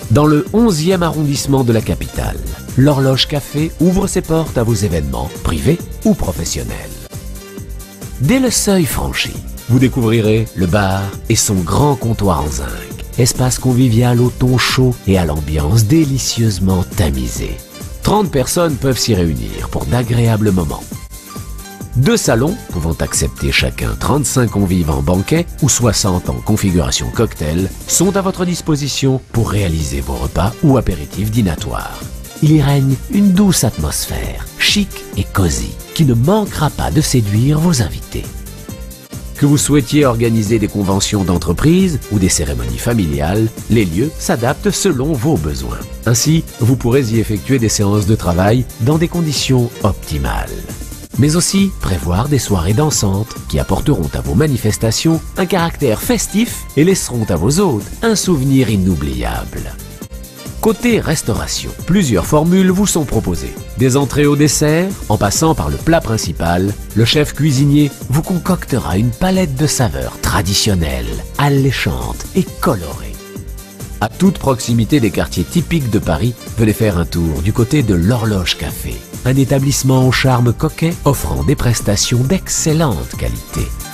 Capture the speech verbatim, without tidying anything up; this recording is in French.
Dans le onzième arrondissement de la capitale, l'Horloge Café ouvre ses portes à vos événements, privés ou professionnels. Dès le seuil franchi, vous découvrirez le bar et son grand comptoir en zinc. Espace convivial au ton chaud et à l'ambiance délicieusement tamisée. trente personnes peuvent s'y réunir pour d'agréables moments. Deux salons, pouvant accepter chacun trente-cinq convives en banquet ou soixante en configuration cocktail, sont à votre disposition pour réaliser vos repas ou apéritifs dînatoires. Il y règne une douce atmosphère, chic et cosy, qui ne manquera pas de séduire vos invités. Que vous souhaitiez organiser des conventions d'entreprise ou des cérémonies familiales, les lieux s'adaptent selon vos besoins. Ainsi, vous pourrez y effectuer des séances de travail dans des conditions optimales. Mais aussi prévoir des soirées dansantes qui apporteront à vos manifestations un caractère festif et laisseront à vos hôtes un souvenir inoubliable. Côté restauration, plusieurs formules vous sont proposées. Des entrées au dessert, en passant par le plat principal, le chef cuisinier vous concoctera une palette de saveurs traditionnelles, alléchantes et colorées. À toute proximité des quartiers typiques de Paris, venez faire un tour du côté de l'Horloge Café, un établissement au charme coquet offrant des prestations d'excellente qualité.